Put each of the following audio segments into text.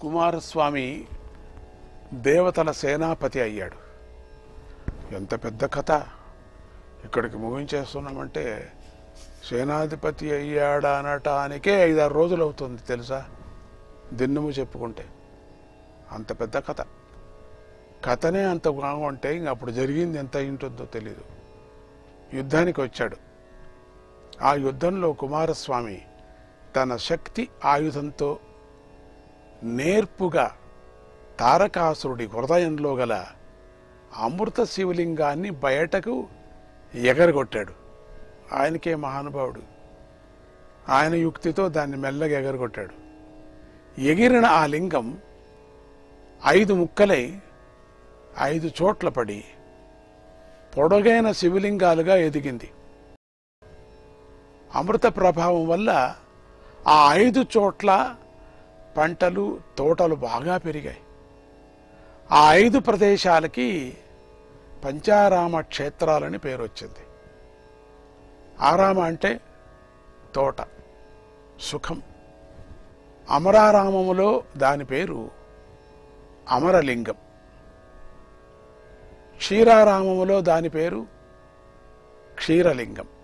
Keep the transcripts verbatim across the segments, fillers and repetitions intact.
కుమారస్వామి దేవతల సేనాపతి అయ్యాడు. ఎంత పెద్ద కథ ఇక్కడికి ముగించేస్తున్నామంటే, సేనాధిపతి అయ్యాడు అనటానికే ఐదారు రోజులు అవుతుంది తెలుసా, దిన్నము చెప్పుకుంటే. అంత పెద్ద కథ. కథనే అంత బాగుంటే ఇంక అప్పుడు జరిగింది ఎంత ఉంటుందో తెలీదు. యుద్ధానికి వచ్చాడు. ఆ యుద్ధంలో కుమారస్వామి తన శక్తి ఆయుధంతో నేర్పుగా తారకాసురుడి హృదయంలో గల అమృత శివలింగాన్ని బయటకు ఎగరగొట్టాడు. ఆయనకే మహానుభావుడు. ఆయన యుక్తితో దాన్ని మెల్లగా ఎగరగొట్టాడు. ఎగిరిన ఆ లింగం ఐదు ముక్కలై ఐదు చోట్ల పడి పొడగైన శివలింగాలుగా ఎదిగింది. అమృత ప్రభావం వల్ల ఆ ఐదు చోట్ల పంటలు తోటలు బాగా పెరిగాయి. ఆ ఐదు ప్రదేశాలకి పంచారామ క్షేత్రాలని పేరు వచ్చింది. ఆరామ అంటే తోట, సుఖం. అమరారామములో దాని పేరు అమరలింగం. క్షీరారామములో దాని పేరు క్షీరలింగం.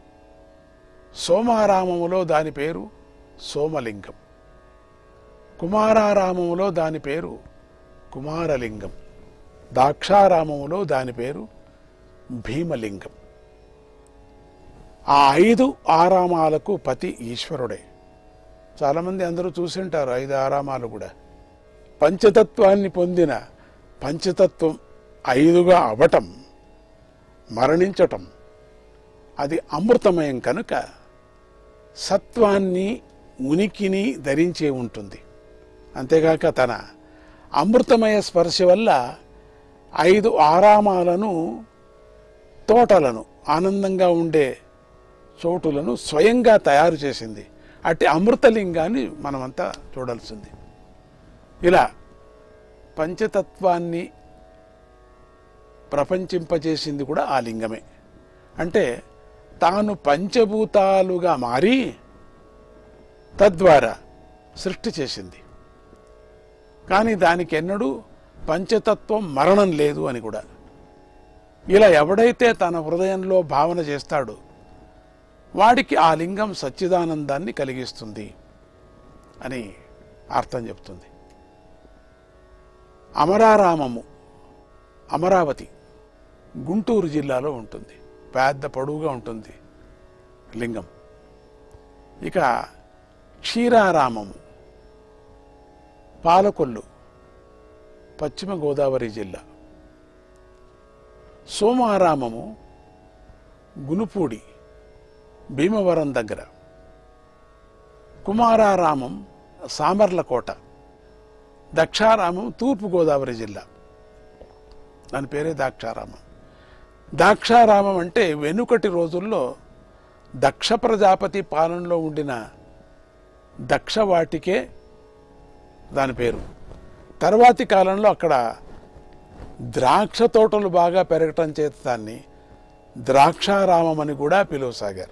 సోమారామములో దాని పేరు సోమలింగం. కుమారారామములో దాని పేరు కుమారలింగం. దాక్షారామములో దాని పేరు భీమలింగం. ఆ ఐదు ఆరామాలకు పతి ఈశ్వరుడే. చాలామంది అందరూ చూసింటారు ఐదు ఆరామాలు కూడా. పంచతత్వాన్ని పొందిన పంచతత్వం ఐదుగా అవటం, మరణించటం, అది అమృతమయం కనుక సత్వాన్ని ఉనికిని ధరించే ఉంటుంది. అంతేగాక తన అమృతమయ స్పర్శ వల్ల ఐదు ఆరామాలను, తోటలను, ఆనందంగా ఉండే చోటులను స్వయంగా తయారు చేసింది. అట్టి అమృతలింగాన్ని మనమంతా చూడాల్సింది. ఇలా పంచతత్వాన్ని ప్రపంచింపజేసింది కూడా ఆ లింగమే. అంటే తాను పంచభూతాలుగా మారి తద్వారా సృష్టి చేసింది. కానీ దానికి ఎన్నడూ పంచతత్వం మరణం లేదు అని కూడా. ఇలా ఎవడైతే తన హృదయంలో భావన చేస్తాడో వాడికి ఆ లింగం సచ్చిదానందాన్ని కలిగిస్తుంది అని అర్థం చెప్తుంది. అమరారామము అమరావతి గుంటూరు జిల్లాలో ఉంటుంది. పెద్ద పొడవుగా ఉంటుంది లింగం. ఇక క్షీరారామము పాలకొల్లు పశ్చిమ గోదావరి జిల్లా. సోమారామము గునుపూడి భీమవరం దగ్గర. కుమారారామం సామర్లకోట. దక్షారామం తూర్పు గోదావరి జిల్లా. దాని పేరే దాక్షారామం. దాక్షారామం అంటే వెనుకటి రోజుల్లో దక్ష ప్రజాపతి పాలనలో ఉండిన దక్షవాటికే దాని పేరు. తర్వాతి కాలంలో అక్కడ ద్రాక్ష తోటలు బాగా పెరగటం చేత దాన్ని ద్రాక్షారామం అని కూడా పిలువసాగారు.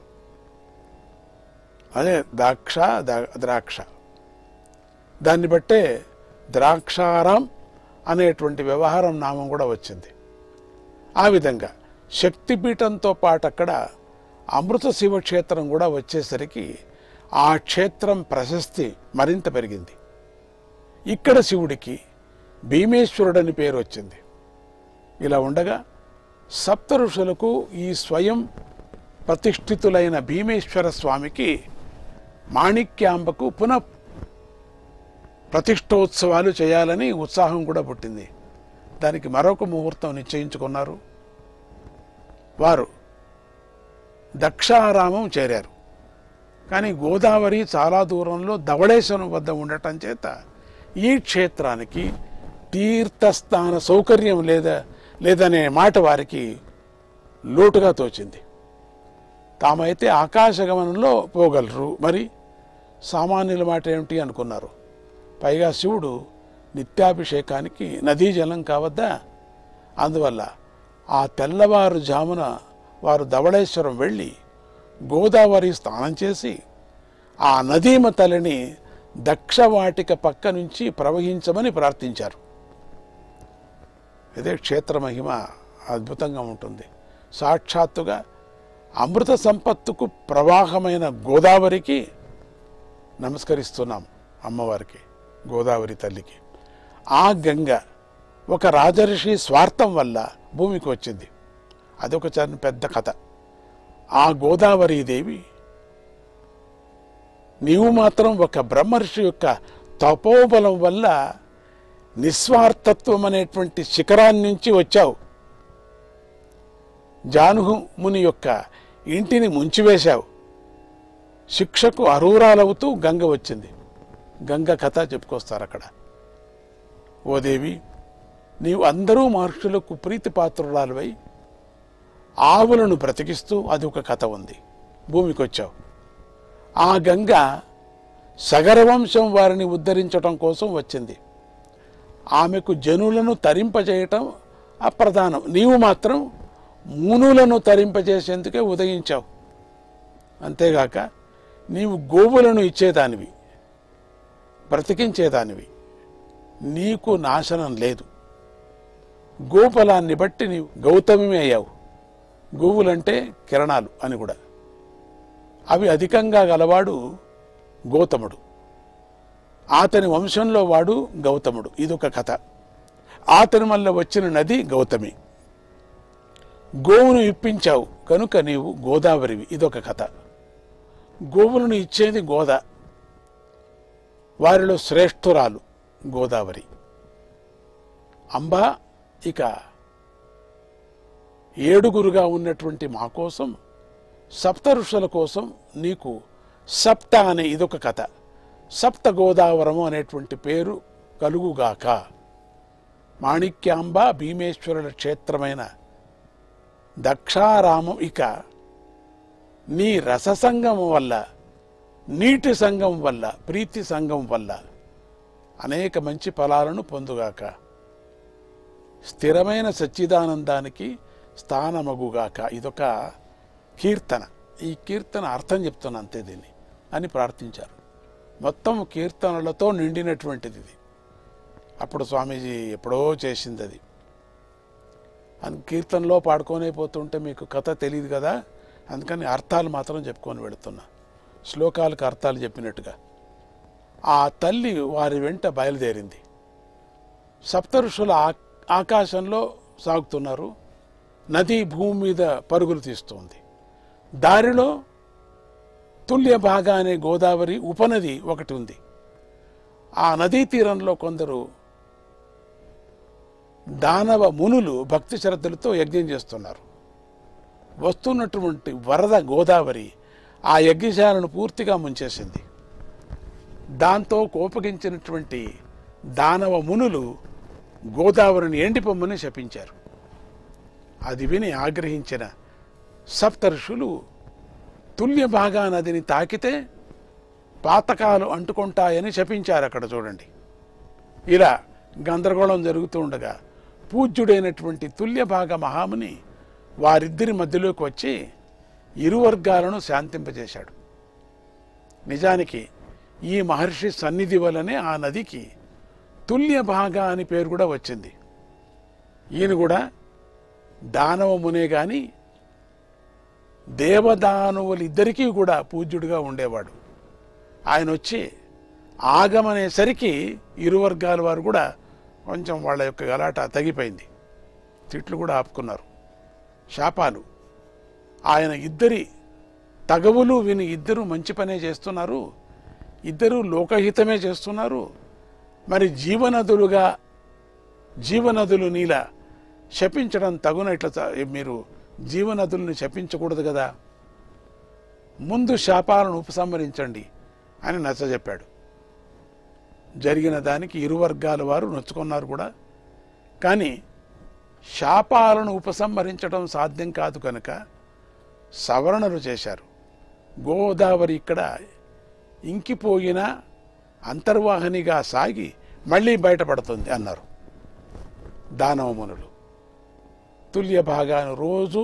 అదే దాక్ష ద్రాక్ష. దాన్ని బట్టే ద్రాక్షారాం అనేటువంటి వ్యవహారం నామం కూడా వచ్చింది. ఆ విధంగా శక్తిపీఠంతో పాటు అక్కడ అమృత శివక్షేత్రం కూడా వచ్చేసరికి ఆ క్షేత్రం ప్రశస్తి మరింత పెరిగింది. ఇక్కడ శివుడికి భీమేశ్వరుడని పేరు వచ్చింది. ఇలా ఉండగా సప్త ఋషులకు ఈ స్వయం ప్రతిష్ఠితులైన భీమేశ్వర స్వామికి మాణిక్యాంబకు పునః ప్రతిష్టోత్సవాలు చేయాలని ఉత్సాహం కూడా పుట్టింది. దానికి మరొక ముహూర్తం నిశ్చయించుకున్నారు. వారు దక్షారామం చేరారు. కానీ గోదావరి చాలా దూరంలో ధవళేశ్వరం వద్ద ఉండటం చేత ఈ క్షేత్రానికి తీర్థస్థాన సౌకర్యం లేదా లేదనే మాట వారికి లోటుగా తోచింది. తామైతే ఆకాశగమనంలో పోగలరు, మరి సామాన్యుల మాట ఏమిటి అనుకున్నారు. పైగా శివుడు నిత్యాభిషేకానికి నదీ జలం కావద్దా. అందువల్ల ఆ తెల్లవారు జామున వారు ధవళేశ్వరం వెళ్ళి గోదావరి స్నానం చేసి ఆ నదీమ తల్లిని దక్షవాటిక పక్క నుంచి ప్రవహించమని ప్రార్థించారు. ఇదే క్షేత్ర మహిమ అద్భుతంగా ఉంటుంది. సాక్షాత్తుగా అమృత సంపత్తుకు ప్రవాహమైన గోదావరికి నమస్కరిస్తున్నాం, అమ్మవారికి, గోదావరి తల్లికి. ఆ గంగ ఒక రాజర్షి స్వార్థం వల్ల భూమికి వచ్చింది. అదొక చాలా పెద్ద కథ. ఆ గోదావరీదేవి నీవు మాత్రం ఒక బ్రహ్మర్షి యొక్క తపోబలం వల్ల నిస్వార్థత్వం అనేటువంటి శిఖరాన్ని నుంచి వచ్చావు. జానుహు ముని యొక్క ఇంటిని ముంచివేశావు. శిక్షకు అర్హురాలవుతూ గంగ వచ్చింది. గంగ కథ చెప్పుకొస్తారు అక్కడ. ఓ దేవి, నీవు అందరూ మహర్షులకు ప్రీతిపాత్రురాలువై ఆవులను బ్రతికిస్తూ అది ఒక కథ ఉంది. భూమికి వచ్చావు. ఆ గంగ సగరవంశం వారిని ఉద్ధరించటం కోసం వచ్చింది. ఆమెకు జనులను తరింపజేయటం అప్రధానం. నీవు మాత్రం మునులను తరింపజేసేందుకే ఉదయించావు. అంతేగాక నీవు గోవులను ఇచ్చేదానివి, బ్రతికించేదానివి. నీకు నాశనం లేదు. గోఫలాన్ని బట్టి నీవు గౌతమి అయ్యావు. గోవులంటే కిరణాలు అని కూడా. అవి అధికంగా గలవాడు గౌతముడు. అతని వంశంలో వాడు గౌతముడు. ఇదొక కథ. అతని వల్ల వచ్చిన నది గౌతమి. గోవును ఇప్పించావు కనుక నీవు గోదావరివి. ఇదొక కథ. గోవులను ఇచ్చేది గోద. వారిలో శ్రేష్ఠురాలు గోదావరి. అంబా, ఇక ఏడుగురుగా ఉన్నటువంటి మా కోసం, సప్త ఋషుల కోసం నీకు సప్త అనే ఇదొక కథ. సప్త గోదావరము అనేటువంటి పేరు కలుగుగాక. మాణిక్యాంబ భీమేశ్వరుల క్షేత్రమైన దక్షారామం ఇక నీ రససంగం వల్ల, నీటి సంగం వల్ల, ప్రీతి సంగం వల్ల అనేక మంచి ఫలాలను పొందుగాక. స్థిరమైన సచ్చిదానందానికి స్థానమగుగాక. ఇదొక కీర్తన. ఈ కీర్తన అర్థం చెప్తున్నా అంతే దీన్ని అని ప్రార్థించారు. మొత్తం కీర్తనలతో నిండినటువంటిది ఇది. అప్పుడు స్వామీజీ ఎప్పుడో చేసింది అది. అది కీర్తనలో పాడుకొనే పోతుంటే మీకు కథ తెలియదు కదా, అందుకని అర్థాలు మాత్రం చెప్పుకొని వెళుతున్నా, శ్లోకాలకు అర్థాలు చెప్పినట్టుగా. ఆ తల్లి వారి వెంట బయలుదేరింది. సప్త ఋషుల ఆకాశంలో సాగుతున్నారు. నది భూమి మీద పరుగులు తీస్తుంది. దారిలో తుల్య భాగా అనే గోదావరి ఉపనది ఒకటి ఉంది. ఆ నదీ తీరంలో కొందరు దానవ మునులు భక్తి శ్రద్ధలతో యజ్ఞం చేస్తున్నారు. వస్తున్నటువంటి వరద గోదావరి ఆ యజ్ఞశాలను పూర్తిగా ముంచేసింది. దాంతో కోపగించినటువంటి దానవ మునులు గోదావరిని ఎండిపోమ్మని శపించారు. అది విని ఆగ్రహించిన సప్తర్షులు తుల్య భాగా నదిని తాకితే పాతకాలు అంటుకుంటాయని శపించారు. అక్కడ చూడండి, ఇలా గందరగోళం జరుగుతూ ఉండగా పూజ్యుడైనటువంటి తుల్య భాగ మహాముని వారిద్దరి మధ్యలోకి వచ్చి ఇరు వర్గాలను శాంతింపజేశాడు. నిజానికి ఈ మహర్షి సన్నిధి వలనే ఆ నదికి తుల్య భాగా అని పేరు కూడా వచ్చింది. ఈయన కూడా దానవ మునే గాని దేవదానవులిద్దరికీ కూడా పూజ్యుడిగా ఉండేవాడు. ఆయన వచ్చి ఆగమనేసరికి ఇరు వర్గాల వారు కూడా కొంచెం వాళ్ళ యొక్క గలాట తగ్గిపోయింది. తిట్లు కూడా ఆపుకున్నారు. శాపాలు ఆయన ఇద్దరి తగవులు విని ఇద్దరు మంచి పనే చేస్తున్నారు, ఇద్దరు లోకహితమే చేస్తున్నారు. మరి జీవనదులుగా జీవనదులు నీలా శపించడం తగున, ఇట్లా మీరు జీవనదుల్ని శపించకూడదు కదా, ముందు శాపాలను ఉపసంహరించండి అని నచ్చజెప్పాడు. జరిగిన దానికి ఇరు వర్గాల వారు నొచ్చుకున్నారు కూడా. కానీ శాపాలను ఉపసంహరించడం సాధ్యం కాదు కనుక సవరణలు చేశారు. గోదావరి ఇక్కడ ఇంకిపోయిన అంతర్వాహినిగా సాగి మళ్ళీ బయటపడుతుంది అన్నారు దానవమునులు. తుల్య భాగాను రోజు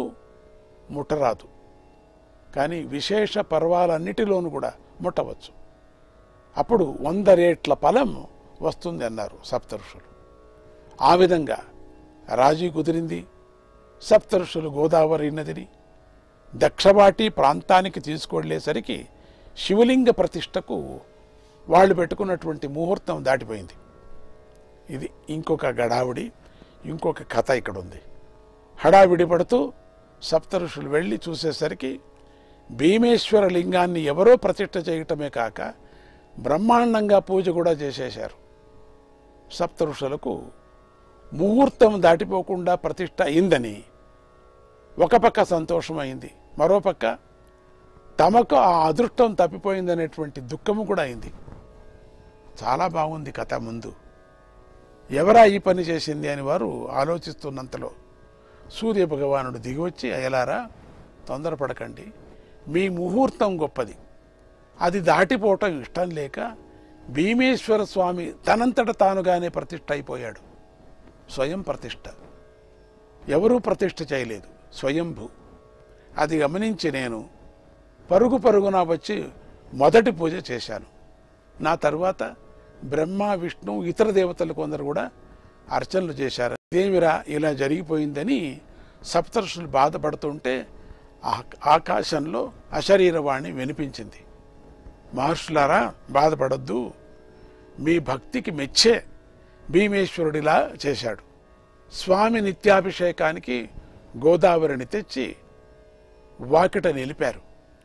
ముట్టరాదు, కానీ విశేష పర్వాలన్నిటిలోనూ కూడా ముట్టవచ్చు. అప్పుడు వంద రేట్ల ఫలం వస్తుంది అన్నారు సప్తఋషులు. ఆ విధంగా రాజీ కుదిరింది. సప్తఋషులు గోదావరి నదిని దక్షవాటి ప్రాంతానికి తీసుకువెళ్ళేసరికి శివలింగ ప్రతిష్టకు వాళ్ళు పెట్టుకున్నటువంటి ముహూర్తం దాటిపోయింది. ఇది ఇంకొక గడావిడి, ఇంకొక కథ ఇక్కడ ఉంది. హడావిడి పడుతూ సప్తఋషులు వెళ్ళి చూసేసరికి భీమేశ్వర లింగాన్ని ఎవరో ప్రతిష్ఠ చేయటమే కాక బ్రహ్మాండంగా పూజ కూడా చేసేశారు. సప్తఋషులకు ముహూర్తం దాటిపోకుండా ప్రతిష్ఠ అయిందని ఒక పక్క సంతోషమైంది, మరోపక్క తమకు ఆ అదృష్టం తప్పిపోయిందనేటువంటి దుఃఖము కూడా అయింది. చాలా బాగుంది కథ. ముందు ఎవరా ఈ పని చేసింది అని వారు ఆలోచిస్తున్నంతలో సూర్య భగవానుడు దిగివచ్చి, అయ్యలారా తొందరపడకండి, మీ ముహూర్తం గొప్పది, అది దాటిపోవటం ఇష్టం లేక భీమేశ్వర స్వామి తనంతట తానుగానే ప్రతిష్ఠ అయిపోయాడు. స్వయం ప్రతిష్ఠ, ఎవరూ ప్రతిష్ఠ చేయలేదు, స్వయంభూ. అది గమనించి నేను పరుగు పరుగున వచ్చి మొదటి పూజ చేశాను. నా తరువాత బ్రహ్మ, విష్ణు, ఇతర దేవతలు కొందరు కూడా అర్చనలు చేశారు. ఇదేమిరా ఇలా జరిగిపోయిందని సప్తర్షులు బాధపడుతుంటే ఆకాశంలో అశరీరవాణి వినిపించింది. మహర్షులారా బాధపడద్దు, మీ భక్తికి మెచ్చే భీమేశ్వరుడిలా చేశాడు. స్వామి నిత్యాభిషేకానికి గోదావరిని తెచ్చి వాకిట నిలిపారు.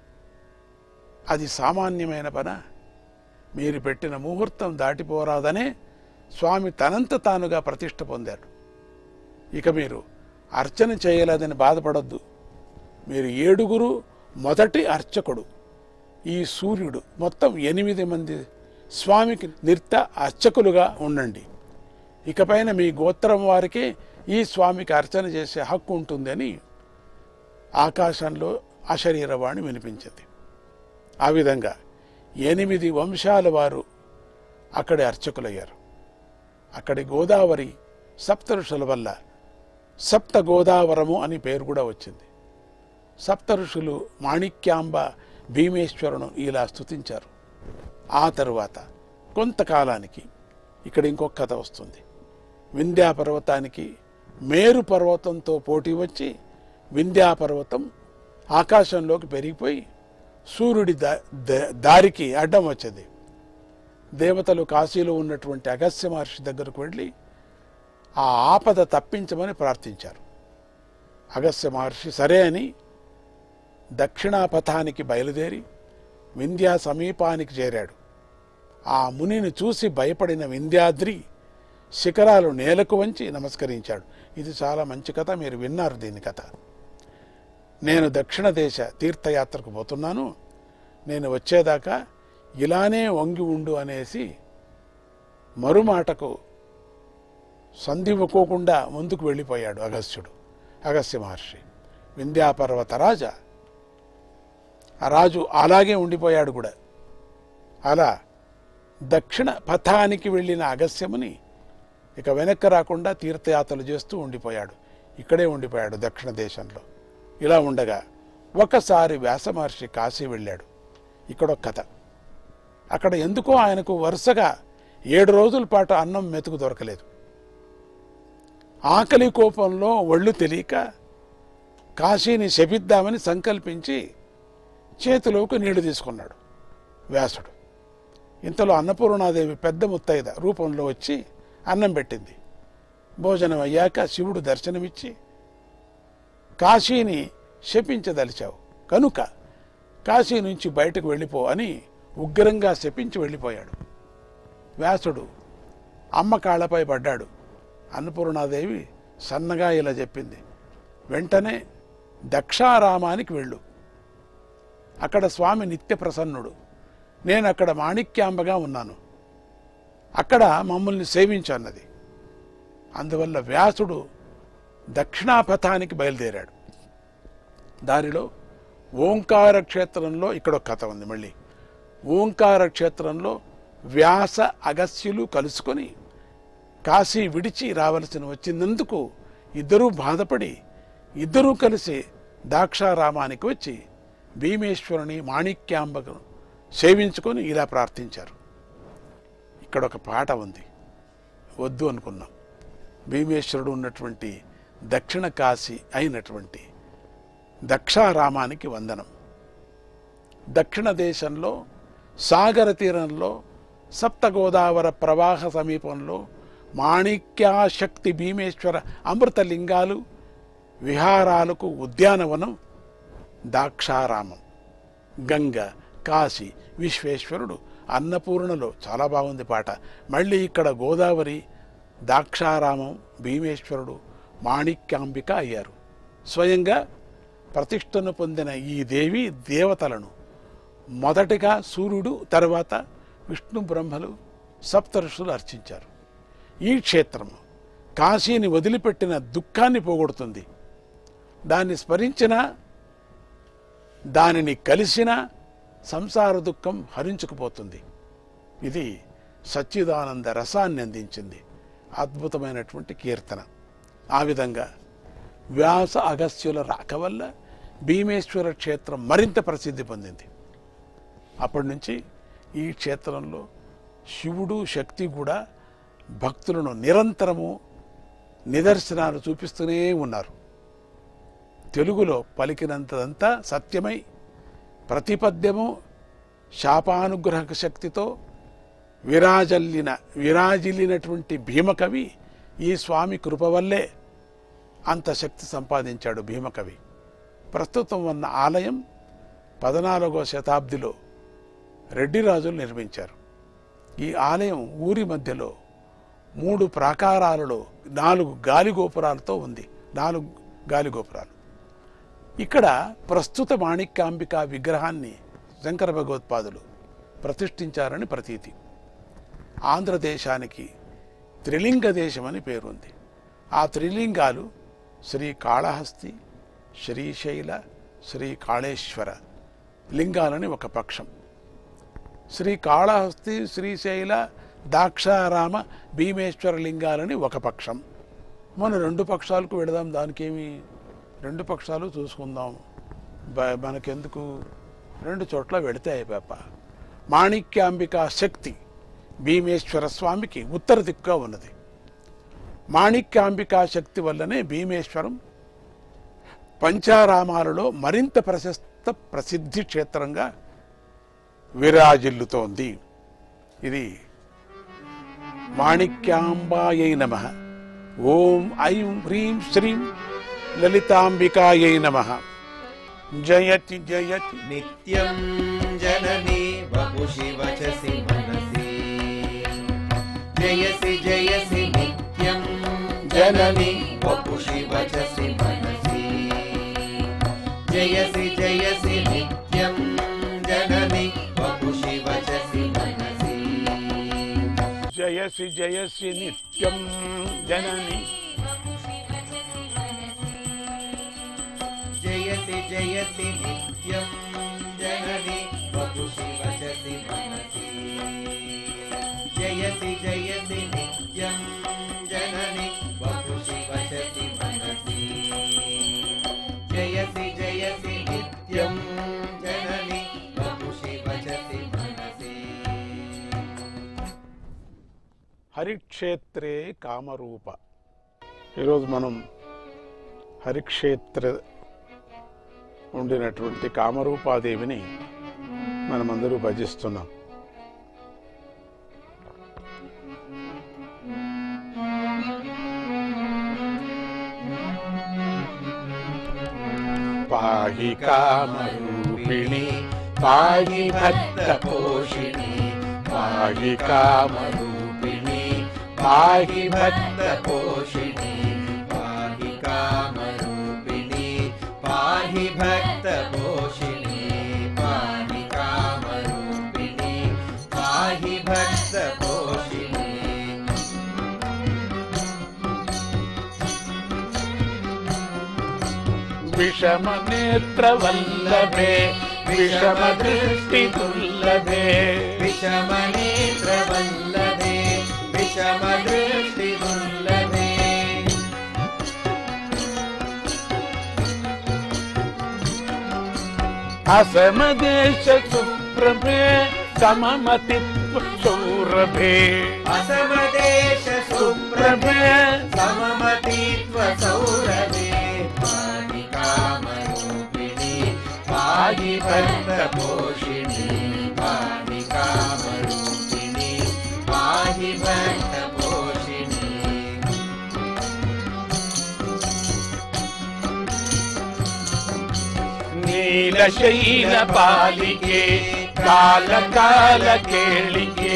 అది సామాన్యమైన పన? మీరు పెట్టిన ముహూర్తం దాటిపోరాదనే స్వామి తనంత తానుగా ప్రతిష్ఠ పొందాడు. ఇక మీరు అర్చన చేయలేదని బాధపడద్దు. మీరు ఏడుగురు మొదటి అర్చకుడు, ఈ సూర్యుడు, మొత్తం ఎనిమిది మంది స్వామికి నిర్త అర్చకులుగా ఉండండి. ఇకపైన మీ గోత్రం వారికి ఈ స్వామికి అర్చన చేసే హక్కు ఉంటుందని ఆకాశంలో అశరీరవాణి వినిపించింది. ఆ విధంగా ఎనిమిది వంశాల వారు అక్కడి అర్చకులయ్యారు. అక్కడి గోదావరి సప్తఋషుల వల్ల సప్త గోదావరము అని పేరు కూడా వచ్చింది. సప్తఋషులు మాణిక్యాంబ భీమేశ్వరును ఇలా స్తుతించారు. ఆ తరువాత కొంతకాలానికి ఇక్కడ ఇంకొక కథ వస్తుంది. వింధ్యా పర్వతానికి మేరు పర్వతంతో పోటీ వచ్చి వింధ్యా పర్వతం ఆకాశంలోకి పెరిగిపోయి సూర్యుడి దా దారికి అడ్డం వచ్చేది. దేవతలు కాశీలో ఉన్నటువంటి అగస్త్య మహర్షి దగ్గరకు వెళ్ళి ఆ ఆపద తప్పించమని ప్రార్థించారు. అగస్త్య మహర్షి సరే అని దక్షిణాపథానికి బయలుదేరి వింధ్యా సమీపానికి చేరాడు. ఆ మునిని చూసి భయపడిన వింధ్యాద్రి శిఖరాలు నేలకు వంచి నమస్కరించాడు. ఇది చాలా మంచి కథ, మీరు విన్నారు దీని కథ. నేను దక్షిణ దేశ తీర్థయాత్రకు పోతున్నాను, నేను వచ్చేదాకా ఇలానే వంగి ఉండు అనేసి మరుమాటకు సంధివ్వకోకుండా ముందుకు వెళ్ళిపోయాడు అగస్త్యుడు, అగస్త్య మహర్షి. వింధ్యాపర్వత రాజా ఆ రాజు అలాగే ఉండిపోయాడు కూడా. అలా దక్షిణ పథానికి వెళ్ళిన అగస్త్యముని ఇక వెనక్కి రాకుండా తీర్థయాత్రలు చేస్తూ ఉండిపోయాడు. ఇక్కడే ఉండిపోయాడు దక్షిణ దేశంలో. ఇలా ఉండగా ఒకసారి వ్యాస మహర్షి కాశీ వెళ్ళాడు. ఇక్కడొక కథ. అక్కడ ఎందుకో ఆయనకు వరుసగా ఏడు రోజుల పాటు అన్నం మెతుకు దొరకలేదు. ఆకలి కోపంలో ఒళ్ళు తెలియక కాశీని శపిద్దామని సంకల్పించి చేతిలోకి నీళ్లు తీసుకున్నాడు వ్యాసుడు. ఇంతలో అన్నపూర్ణాదేవి పెద్ద ముత్తైద రూపంలో వచ్చి అన్నం పెట్టింది. భోజనం అయ్యాక శివుడు దర్శనమిచ్చి, కాశీని శపించదలిచావు కనుక కాశీ నుంచి బయటకు వెళ్ళిపో అని ఉగ్రంగా శపించి వెళ్ళిపోయాడు. వ్యాసుడు అమ్మ కాళ్ళపై పడ్డాడు. అన్నపూర్ణాదేవి సన్నగా ఇలా చెప్పింది, వెంటనే దక్షారామానికి వెళ్ళు, అక్కడ స్వామి నిత్య ప్రసన్నుడు, నేను అక్కడ మాణిక్యాంబగా ఉన్నాను, అక్కడ మమ్మల్ని సేవించు అన్నది. అందువల్ల వ్యాసుడు దక్షిణాపథానికి బయలుదేరాడు. దారిలో ఓంకార క్షేత్రంలో ఇక్కడ ఒక కథ ఉంది. మళ్ళీ ఓంకార క్షేత్రంలో వ్యాస అగస్త్యులు కలుసుకొని కాశీ విడిచి రావలసిన వచ్చినందుకు ఇద్దరూ బాధపడి ఇద్దరూ కలిసి దాక్షారామానికి వచ్చి భీమేశ్వరుని మాణిక్యాంబను సేవించుకొని ఇలా ప్రార్థించారు. ఇక్కడ ఒక పాట ఉంది, వద్దు అనుకున్నాం. భీమేశ్వరుడు ఉన్నటువంటి దక్షిణ కాశీ అయినటువంటి దక్షారామానికి వందనం. దక్షిణ దేశంలో సాగర తీరంలో సప్త గోదావరి ప్రవాహ సమీపంలో మాణిక్యాశక్తి భీమేశ్వర అమృతలింగాలు విహారాలకు ఉద్యానవనం దాక్షారామం. గంగ, కాశీ, విశ్వేశ్వరుడు, అన్నపూర్ణలో చాలా బాగుంది పాట. మళ్ళీ ఇక్కడ గోదావరి, దాక్షారామం, భీమేశ్వరుడు, మాణిక్యాంబిక అయ్యారు. స్వయంగా ప్రతిష్టను పొందిన ఈ దేవి దేవతలను మొదటిగా సూర్యుడు, తర్వాత విష్ణు బ్రహ్మలు, సప్తఋషులు అర్చించారు. ఈ క్షేత్రం కాశీని వదిలిపెట్టిన దుఃఖాన్ని పోగొడుతుంది. దాన్ని స్మరించిన, దానిని కలిసిన సంసార దుఃఖం హరించుకుపోతుంది. ఇది సచ్చిదానంద రసాన్ని అందించింది. అద్భుతమైనటువంటి కీర్తన. ఆ విధంగా వ్యాస అగస్త్యుల రాక వల్ల భీమేశ్వర క్షేత్రం మరింత ప్రసిద్ధి పొందింది. అప్పటి నుంచి ఈ క్షేత్రంలో శివుడు, శక్తి కూడా భక్తులను నిరంతరము నిదర్శనాలు చూపిస్తూనే ఉన్నారు. తెలుగులో పలికినంతదంతా సత్యమై ప్రతిపద్యము శాపానుగ్రహ శక్తితో విరాజల్లిన విరాజిల్లినటువంటి భీమకవి ఈ స్వామి కృప వల్లే అంత శక్తి సంపాదించాడు భీమకవి. ప్రస్తుతం ఉన్న ఆలయం పద్నాలుగో శతాబ్దిలో రెడ్డి రాజులు నిర్మించారు. ఈ ఆలయం ఊరి మధ్యలో మూడు ప్రాకారాలలో నాలుగు గాలిగోపురాలతో ఉంది. నాలుగు గాలిగోపురాలు. ఇక్కడ ప్రస్తుత మాణిక్యాంబిక విగ్రహాన్ని శంకర భగవత్పాదులు ప్రతిష్ఠించారని ప్రతీతి. ఆంధ్రదేశానికి త్రిలింగ దేశమని పేరుంది. ఆ త్రిలింగాలు శ్రీకాళహస్తి, శ్రీశైల, శ్రీకాళేశ్వర లింగాలని ఒక పక్షం. శ్రీకాళహస్తి, శ్రీశైల, దాక్షారామ, భీమేశ్వర లింగాలని ఒక పక్షం. మనం రెండు పక్షాలకు వెళదాం, దానికేమి, రెండు పక్షాలు చూసుకుందాం, మనకెందుకు, రెండు చోట్ల వెళితే అయిపోప. మాణిక్యాంబికా శక్తి భీమేశ్వర స్వామికి ఉత్తర దిక్కుగా ఉన్నది. మాణిక్యాంబికా శక్తి వల్లనే భీమేశ్వరం పంచారామాలలో మరింత ప్రశస్త ప్రసిద్ధి క్షేత్రంగా విరాజిల్లుతోంది. ఇది మాణిక్యాంబాయై నమః. ఓం ఐం హ్రీం శ్రీం లలితాంబికాయై నమః. జయతి జయతి నిత్యం జననీ వపుషి వచసి మనసి. జయసి జయసి నిత్యం జననీ వపుషి వచసి మనసి. జయసి జయసి నిత్యం జననీ వపుషి వచసి మనసి. జయసి జయసి నిత్యం జనని. జయసి జయసి నిత్యం జనని వపుషి వచసి మనసి. జయసి జయసి నిత్యం జనని వపుషి వచసి మనసి. జయసి జయసి నిత్యం జనని వపుషి వచసి మనసి. హరిక్షేత్రే కామరూప. ఈరోజు మనం హరిక్షేత్ర ఉండినటువంటి కామరూపాదేవిని మనమందరూ భజిస్తున్నాం. పాహి కామరూపిణి పాహి భక్త పోషిణి. పాహి కామరూపిణి పాహి భక్త పోషిణి. పాహి కామరూపిణి పాహి భక్త పోషిణి. పాహి కామరూపిణి పాహి భక్త పోషిణి. విషమ నేత్ర వల్లభే విషమ దృష్టి దుర్లభే. విషమ నేత్ర వల్లభే విషమ దృష్టి దుర్లభే. అసమదేశ సుప్రభే సమమతి सौरभे असमदेश सुप्रभे सममतीत्व सौरभे पाहि कामरूपिणी पाहि भक्तपोषिणी पाहि कामरूपिणी पाहि भक्तपोषिणी नीलशैलपालिके काल काल केळिके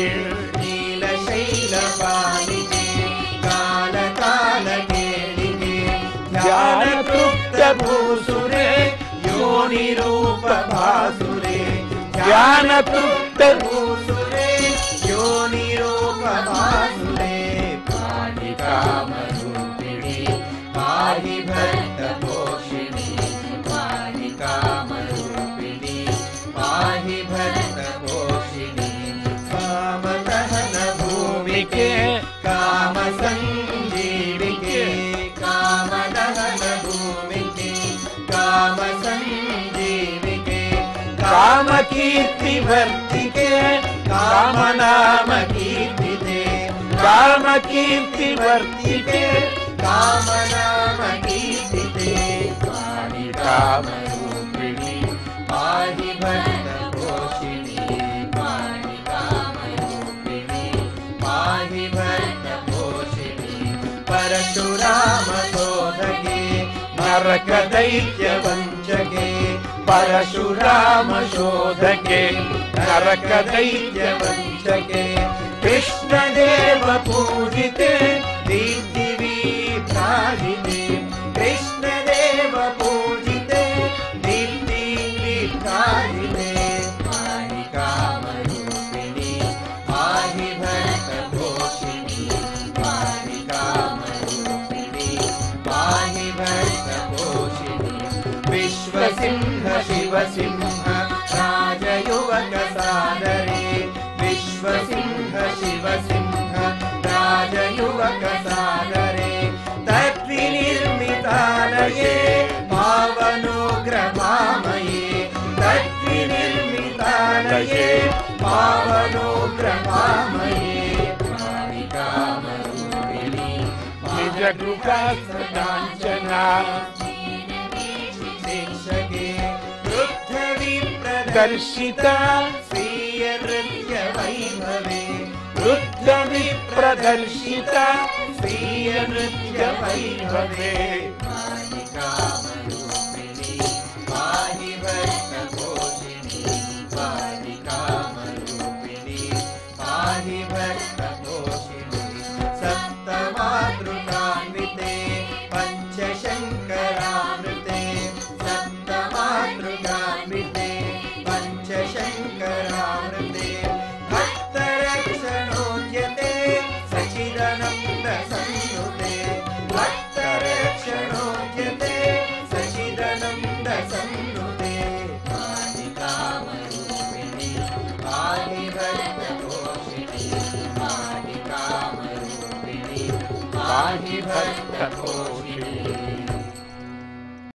नीलशैलपालिके काल काल केळिके ज्ञानतृप्त भूसुरे योनिरूप भासुरे ज्ञानतृप्त भूसुरे योनिरूप भासुरे पाहि कामरूपिणी पाहि भक्तपोषिणी पाहि कामरूपिणी पाहि भक्तपोषिणी कामदहन भूमिके कामसञ्जीविके कामदहन भूमिके कामसञ्जीविके कामकीर्तिवर्तिके कामनाम कीर्तिते कामकीर्तिवर्तिके कामनाम कीर्तिते पाहि कामरूपिणी पाहि भक्तपोषिणी पाहि कामरूपिणी पाहि भक्तपोषिणी परशुराम शोधके नरक दैत्य वञ्चके परशुराम शोधके नरक दैत्य वञ्चके कृष्णदेव पूजिते दीप्तिवीत्राजिते कृष्णदेव पूजिते दीप्तिवीत्राजिते पाहि कामरूपिणी पाहि भक्तपोषिणी पाहि कामरूपिणी पाहि भक्तपोषिणी विश्वसिंह शिवसिंह राजयुवक सादरे विश्वसिंह शिवसिंह राजयुवक सादरे तद्विनिर्मितालये पावनोग्रभामये तद्विनिर्मितालये पावनोग्रभामये पाहि कामरूपिणी निजगृहासकाञ्चना शिक्षके दर्शिता स्वीय नृत्य वैभवे वृद्धविप्रदर्शिता स्वीय नृत्य वैभवे पाहि कामरूपिणी पाहि भक्तपोषिणी पाहि कामरूपिणी पाहि भक्तपोषिणी सप्तमातृकान्विते पञ्चशङ्करामृते सप्तमातृकान्विते पञ्चशङ्करामृते भक्तरक्षणोद्यते सचिदानन्द संयुते भक्तरक्षणोद्यते सचिदानन्द संयुते पाहि कामरूपिणी पाहि भक्तपोषिणी पाहि कामरूपिणी पाहि भक्तपोषिणी